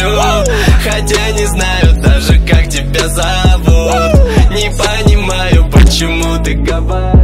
люблю, хотя не знаю даже, как тебя зовут. Не понимаю, почему ты говоришь